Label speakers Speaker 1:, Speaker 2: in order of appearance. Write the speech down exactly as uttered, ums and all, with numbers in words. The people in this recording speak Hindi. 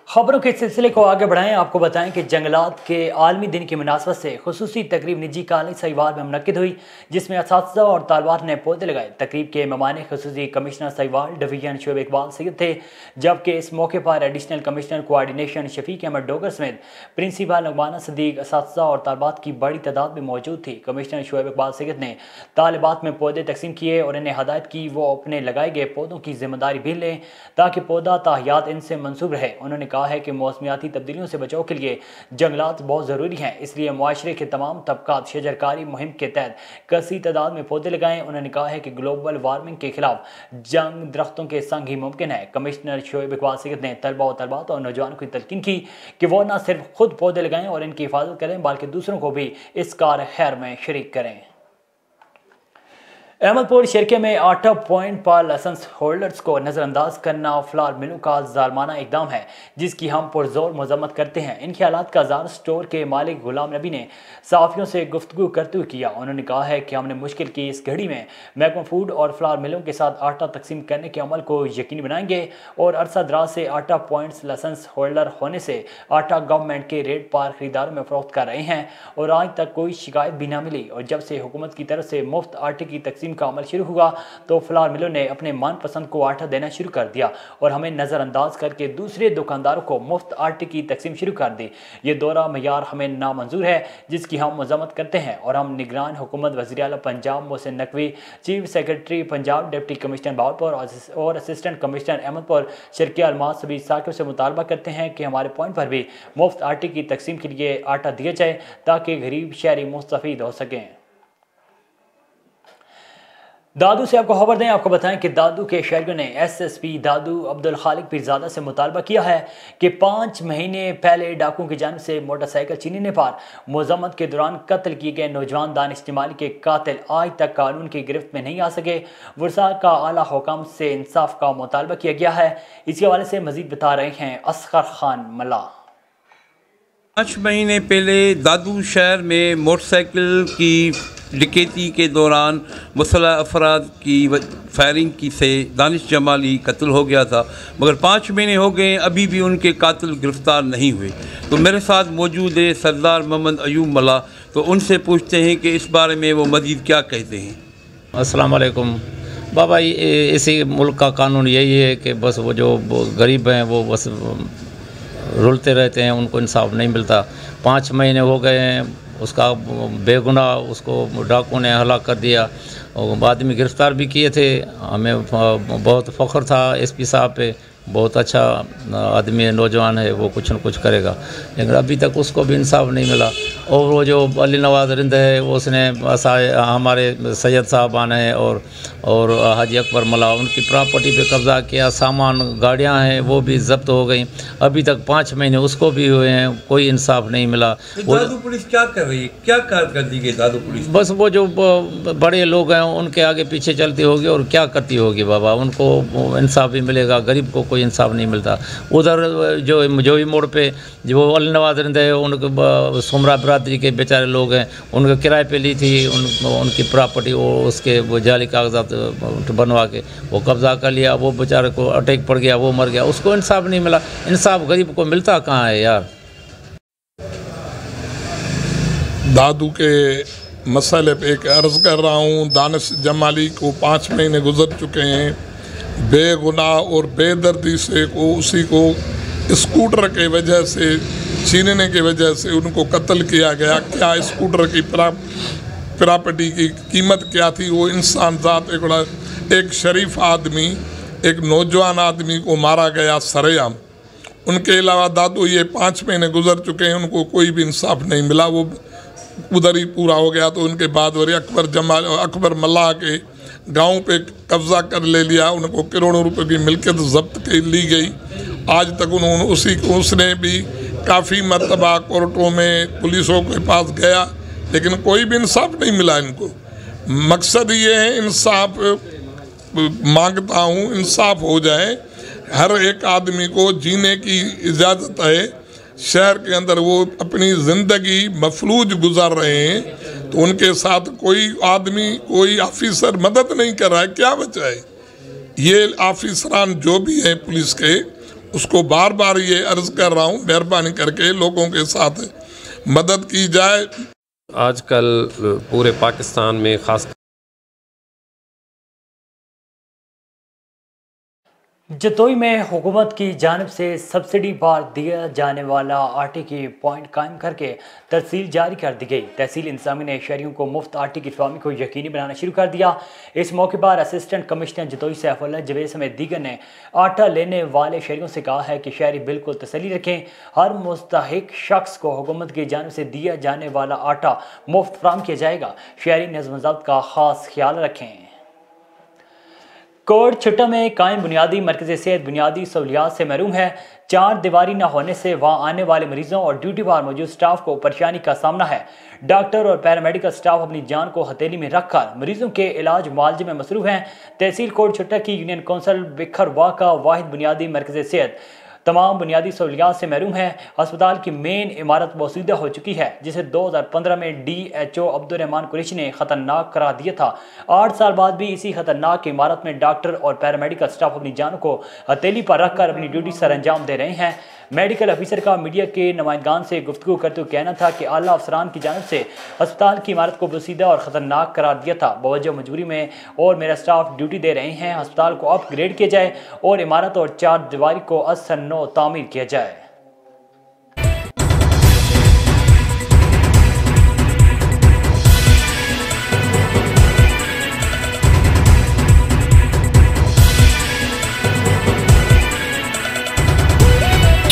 Speaker 1: खबरों के सिलसिले को आगे बढ़ाएं। आपको बताएं कि जंगलात के आलमी दिन की मुनासबत से खुसूसी तकरीब निजी कॉलेज सहीवाल में मुनक्किद हुई, जिसमें असातिज़ा और तालबात ने पौधे लगाए। तकरीब के मेहमान खुसूसी कमिश्नर सहीवाल डिवीजन शोएब इकबाल सैयद थे, जबकि इस मौके पर additional commissioner coordination Shafiq Ahmed Dogar समेत प्रिंसिपल नगमाना सदीक, असातिज़ा और तालबात की बड़ी तादाद में मौजूद थी। कमिश्नर शोएब इकबाल सैयद ने तालिबात में पौधे तकसीम किए और इन्हें हदायत की वो अपने लगाए गए पौधों की जिम्मेदारी भी लें ताकि पौधा ताहियात इनसे मंसूब रहे। उन्होंने कहा है कि मौसमियाती तब्दीलियों से बचाव के लिए जंगलात बहुत ज़रूरी हैं, इसलिए मुआशरे के तमाम तबकात शजरकारी मुहिम के तहत कसी तादाद में पौधे लगाएं। उन्होंने कहा है कि ग्लोबल वार्मिंग के खिलाफ जंग दरख्तों के संग ही मुमकिन है। कमिश्नर शोएब इकबाल सैयद ने तलबा और तलबात और नौजवानों की तलकीन की कि वो न सिर्फ खुद पौधे लगाएं और इनकी हिफाजत करें, बल्कि दूसरों को भी इस कार खैर में शरीक करें। अहमदपुर शरके में आटा पॉइंट पर लाइसेंस होल्डर्स को नज़रअंदाज करना फ्लावर मिलों का जालमाना इकदाम है, जिसकी हम पुरजोर मजम्मत करते हैं। इन ख्यालात का जार स्टोर के मालिक गुलाम नबी ने सहाफ़ियों से गुफ्तगू करते हुए किया। उन्होंने कहा है कि हमने मुश्किल की इस घड़ी में महकमा फूड और फ्लावर मिलों के साथ आटा तकसीम करने के अमल को यकीनी बनाएंगे और अरसा दराज से आटा पॉइंट्स लाइसेंस होल्डर होने से आटा गवर्नमेंट के रेट पर खरीदारों में फरोख्त कर रहे हैं और आज तक कोई शिकायत भी ना मिली। और जब से हुकूमत की तरफ से मुफ्त आटे की तकसीम का अमल शुरू हुआ तो फ्लावर मिलों ने अपने मनपसंद को आटा देना शुरू कर दिया और हमें नजरअंदाज करके दूसरे दुकानदारों को मुफ्त आटे की तकसीम शुरू कर दी। ये दौरा मयार हमें नामंजूर है, जिसकी हम मजम्मत करते हैं और हम निगरान हुकूमत वज़ीर आला Punjab Mohsin Naqvi, chief secretary Punjab, deputy commissioner Bahawalpur और असिस्टेंट कमिश्नर अहमदपुर शर्किया अलमास सभी साकिब से मुतालबा करते हैं कि हमारे पॉइंट पर भी मुफ्त आटे की तकसीम के लिए आटा दिया जाए ताकि गरीब शहरी मुस्तफीद हो सकें। दादू से आपको खबर दें, आपको बताएं कि दादू के शहरियों ने S S P Dadu Abdul Khaliq Pirzada से मुतालबा किया है कि पाँच महीने पहले डाकुओं की जानिब से मोटरसाइकिल छीनने पर मुज़म्मत के दौरान कत्ल किए गए नौजवान दानिश जमाली के कातिल आज तक कानून की गिरफ्त में नहीं आ सके। वर्षा का आला हुकाम से इंसाफ का मुतालबा किया गया है। इसी हवाले से मजीद बता रहे हैं असगर खान मल्ला।
Speaker 2: पाँच महीने पहले दादू शहर में मोटरसाइकिल की डकैती के दौरान मुसल्लह अफराद की फायरिंग की से दानिश जमाली कत्ल हो गया था, मगर पाँच महीने हो गए अभी भी उनके कातिल गिरफ़्तार नहीं हुए। तो मेरे साथ मौजूद है सरदार मोहम्मद अयूब मल्ला, तो उनसे पूछते हैं कि इस बारे में वो मज़ीद क्या कहते हैं।
Speaker 3: अस्सलाम वालेकुम बाबा, इसी मुल्क का कानून यही है कि बस वो जो गरीब हैं वो बस रुलते रहते हैं, उनको इंसाफ नहीं मिलता। पाँच महीने हो गए हैं, उसका बेगुनाह उसको डाकुओं ने हलाक कर दिया और आदमी गिरफ़्तार भी किए थे। हमें बहुत फ़ख्र था एसपी साहब पे, बहुत अच्छा आदमी है, नौजवान है, वो कुछ न कुछ करेगा, लेकिन अभी तक उसको भी इंसाफ नहीं मिला। और वो जो अली नवाज़ रिंद है वो उसने हमारे सैयद साहबान हैं और और हाजी अकबर मल्ला, उनकी प्रॉपर्टी पे कब्ज़ा किया, सामान गाड़ियां हैं वो भी जब्त हो गई। अभी तक पाँच महीने उसको भी हुए हैं, कोई इंसाफ नहीं मिला।
Speaker 2: तो दादू पुलिस क्या कर रही है, क्या कारकर्दगी है दादू पुलिस?
Speaker 3: बस वो जो बड़े लोग हैं उनके आगे पीछे चलती होगी और क्या करती होगी बाबा, उनको इंसाफ भी मिलेगा, गरीब को कोई इंसाफ नहीं मिलता। उधर जो जोई मोड़ पे जो अली नवाज़ रिंद है, उनके सुमरा बरादरी के बेचारे लोग हैं, उनके किराए पे ली थी उन, उनकी प्रॉपर्टी, वो उसके वो जाली कागजात बनवा के वो कब्ज़ा कर लिया, वो बेचारे को अटैक पड़ गया, वो मर गया, उसको इंसाफ नहीं मिला। इंसाफ गरीब को मिलता कहाँ है यार।
Speaker 4: दादू के मसले पे एक अर्ज़ कर रहा हूँ, दानिश जमाली को पाँच महीने गुजर चुके हैं, बेगुनाह और बेदर्दी से को उसी को स्कूटर के वजह से छीनने की वजह से उनको कत्ल किया गया। क्या स्कूटर की प्रॉपर्टी की कीमत क्या थी, वो इंसान ज़ात एक बड़ा एक शरीफ आदमी, एक नौजवान आदमी को मारा गया सरेआम। उनके अलावा दादू ये पाँच महीने गुजर चुके हैं, उनको कोई भी इंसाफ नहीं मिला, वो उधर ही पूरा हो गया। तो उनके बाद वरी अकबर जमाल अकबर मल्ला के गांव पे कब्ज़ा कर ले लिया, उनको करोड़ों रुपए की मिल्कियत जब्त कर ली गई। आज तक उन्होंने उसी को उसने भी काफ़ी मरतबा कोर्टों में पुलिसों के पास गया, लेकिन कोई भी इंसाफ नहीं मिला इनको। मकसद ये है, इंसाफ मांगता हूँ, इंसाफ हो जाए। हर एक आदमी को जीने की इजाज़त है। शहर के अंदर वो अपनी ज़िंदगी मफलूज गुजार रहे हैं, तो उनके साथ कोई आदमी कोई ऑफिसर मदद नहीं कर रहा है, क्या बचाए। ये ऑफिसरान जो भी हैं पुलिस के, उसको बार बार ये अर्ज़ कर रहा हूँ, मेहरबानी करके लोगों के साथ मदद की जाए।
Speaker 5: आजकल पूरे पाकिस्तान में ख़ास
Speaker 1: जतोई में हुकूमत की जानिब से सब्सिडी पर दिया जाने वाला आटे की पॉइंट कायम करके तरसील जारी कर दी गई। तहसील इंतजामी ने शहरियों को मुफ्त आटे की फराहमी को यकीनी बनाना शुरू कर दिया। इस मौके पर असिस्टेंट कमिश्नर जतोई सैफुल्लाह जवेद समेत दीगर ने आटा लेने वाले शहरियों से कहा है कि शहरी बिल्कुल तसल्ली रखें, हर मुस्तहिक शख्स को हुकूमत की जानिब से दिया जाने वाला आटा मुफ्त फराहम किया जाएगा। शहरी नज़्म ज़ब्त का खास ख्याल रखें। कोट छुट्टा में कायम बुनियादी मरकज़ सेहत बुनियादी सहूलियात से महरूम है। चार दीवारी न होने से वहाँ आने वाले मरीजों और ड्यूटी पर मौजूद स्टाफ को परेशानी का सामना है। डॉक्टर और पैरामेडिकल स्टाफ अपनी जान को हथेली में रखकर मरीजों के इलाज मुआवजे में मसरूफ हैं। तहसील कोट छुट्टा की यूनियन कौंसिल बिखरवा का वाहिद बुनियादी मरकज़ सेहत तमाम बुनियादी सहूलियात से महरूम है। अस्पताल की मेन इमारत मौजूदा हो चुकी है, जिसे दो हज़ार पंद्रह में D H O Abdurrahman Qureshi ने खतरनाक करार दिया था। आठ साल बाद भी इसी खतरनाक इमारत में डॉक्टर और पैरामेडिकल स्टाफ अपनी जान को हथेली पर रखकर अपनी ड्यूटी सर अंजाम दे रहे हैं। मेडिकल अफसर का मीडिया के नुमाइंदगान से गुफ्तगू करते हुए कहना था कि आला अफसरान की जानिब से अस्पताल की इमारत को बोसीदा और ख़तरनाक करार दिया था। बवजह मजबूरी में और मेरा स्टाफ ड्यूटी दे रहे हैं, अस्पताल को अपग्रेड किया जाए और इमारत और चार दीवारी को असर नो तामीर किया जाए।